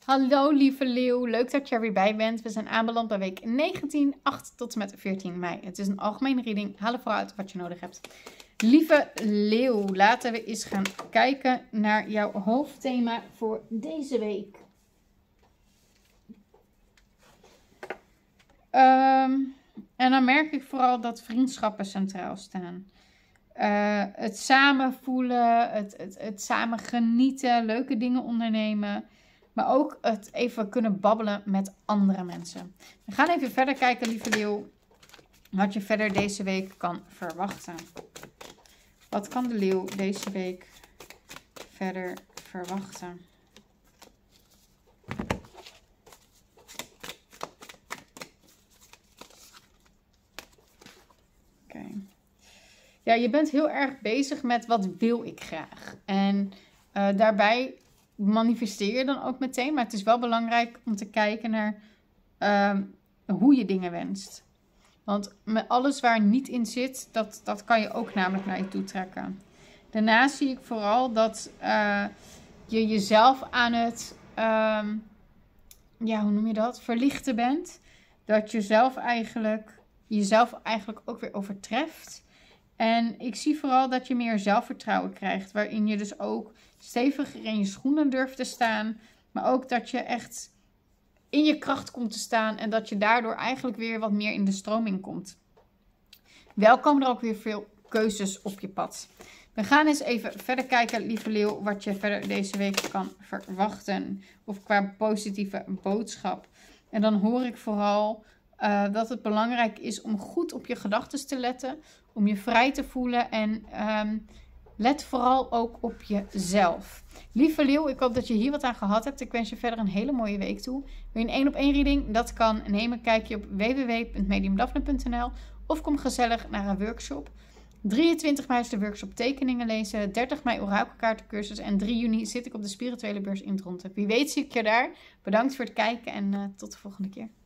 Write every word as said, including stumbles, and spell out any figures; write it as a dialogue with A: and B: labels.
A: Hallo lieve leeuw, leuk dat je er weer bij bent. We zijn aanbeland bij week negentien, acht tot en met veertien mei. Het is een algemene reading, haal er vooral uit wat je nodig hebt. Lieve leeuw, laten we eens gaan kijken naar jouw hoofdthema voor deze week. Um, en dan merk ik vooral dat vriendschappen centraal staan. Uh, het samen voelen, het, het, het samen genieten, leuke dingen ondernemen. Maar ook het even kunnen babbelen met andere mensen. We gaan even verder kijken, lieve leeuw, wat je verder deze week kan verwachten. Wat kan de leeuw deze week verder verwachten? Oké. Okay. Ja, je bent heel erg bezig met wat wil ik graag. En uh, daarbij manifesteer je dan ook meteen. Maar het is wel belangrijk om te kijken naar uh, hoe je dingen wenst. Want met alles waar niet in zit, dat, dat kan je ook namelijk naar je toe trekken. Daarnaast zie ik vooral dat uh, je jezelf aan het, uh, ja, hoe noem je dat? Verlichten bent. Dat je zelf eigenlijk, jezelf eigenlijk ook weer overtreft. En ik zie vooral dat je meer zelfvertrouwen krijgt. Waarin je dus ook steviger in je schoenen durft te staan. Maar ook dat je echt in je kracht komt te staan. En dat je daardoor eigenlijk weer wat meer in de stroming komt. Wel komen er ook weer veel keuzes op je pad. We gaan eens even verder kijken, lieve leeuw, wat je verder deze week kan verwachten. Of qua positieve boodschap. En dan hoor ik vooral uh, dat het belangrijk is om goed op je gedachten te letten. Om je vrij te voelen en um, let vooral ook op jezelf. Lieve leeuw, ik hoop dat je hier wat aan gehad hebt. Ik wens je verder een hele mooie week toe. Wil je een één op één reading? Dat kan. Neem een kijkje op w w w punt medium daphne punt n l of kom gezellig naar een workshop. drieëntwintig mei is de workshop tekeningen lezen. dertig mei orakelkaartencursus. En drie juni zit ik op de spirituele beurs in Dronten. Wie weet zie ik je daar. Bedankt voor het kijken en uh, tot de volgende keer.